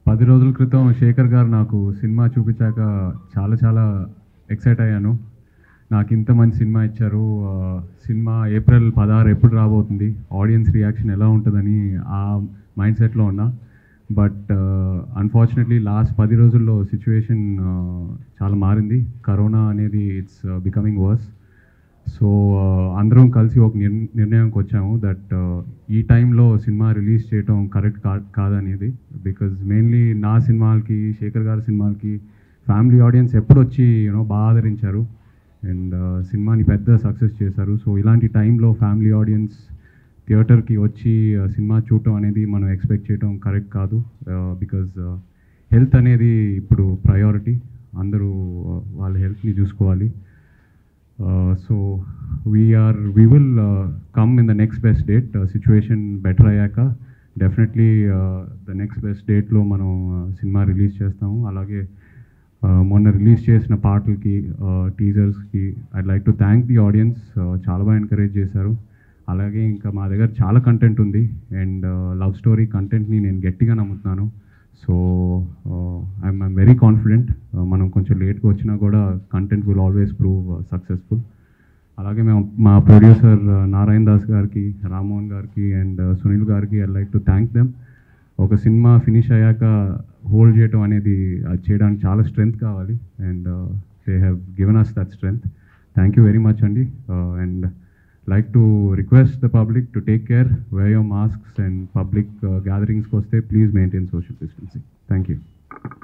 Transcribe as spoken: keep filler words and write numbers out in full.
పది రోజుల క్రితం శేఖర్ గారు నాకు సినిమా చూపించాక చాలా చాలా ఎక్సైట్ అయ్యాను. నాకు ఇంత మంచి సినిమా ఇచ్చారు. ఆహ్, సినిమా ఏప్రిల్ పదహారు ఎప్పుడు రాబోతుంది, ఆడియన్స్ రియాక్షన్ ఎలా ఉంటుందని ఆ మైండ్ సెట్‌లో ఉన్నా. బట్ అన్‌ఫార్చునేట్‌లీ లాస్ట్ పది రోజుల్లో సిట్యుయేషన్ చాలా మారింది. కరోనా అనేది ఇట్స్ బికమింగ్ వర్స్. సో అందరం కలిసి ఒక నిర్ నిర్ణయంకి వచ్చాము దట్ ఈ టైంలో సినిమా రిలీజ్ చేయటం కరెక్ట్ కా కాదనేది. బికాజ్ మెయిన్లీ నా సినిమాలకి, శేఖర్ గారి సినిమాలకి ఫ్యామిలీ ఆడియన్స్ ఎప్పుడు వచ్చి యూనో బాగా ఆదరించారు అండ్ సినిమాని పెద్ద సక్సెస్ చేశారు. సో ఇలాంటి టైంలో ఫ్యామిలీ ఆడియన్స్ థియేటర్కి వచ్చి సినిమా చూడటం అనేది మనం ఎక్స్పెక్ట్ చేయడం కరెక్ట్ కాదు. బికాజ్ హెల్త్ అనేది ఇప్పుడు ప్రయారిటీ. అందరూ వాళ్ళ హెల్త్ని చూసుకోవాలి. Uh, so we are we will uh, come in the next best date. Uh, situation better అయ్యాక డెఫినెట్లీ ద నెక్స్ట్ బెస్ట్ డేట్లో మనం సినిమా రిలీజ్ చేస్తాము. అలాగే మొన్న రిలీజ్ చేసిన పాటలకి, టీజర్స్కి I'd like to thank the audience. చాలా బాగా ఎంకరేజ్ చేశారు. అలాగే ఇంకా మా దగ్గర చాలా కంటెంట్ ఉంది అండ్ లవ్ స్టోరీ కంటెంట్ని నేను గట్టిగా నమ్ముతున్నాను. So I'm I'm very confident. మనం కొంచెం లేట్గా వచ్చినా కూడా content will always prove successful. అలాగే మేము మా ప్రొడ్యూసర్ నారాయణ దాస్ గారికి, రామ్మోహన్ గారికి అండ్ సునీల్ గారికి I like to thank them. ఒక సినిమా ఫినిష్ అయ్యాక హోల్డ్ చేయడం అనేది అది చేయడానికి చాలా స్ట్రెంగ్త్ కావాలి and they have given us that strength. Thank you very much అండి. And like to request the public to take care, wear your masks, and public uh, gatherings ko ste please maintain social distancing. Thank you.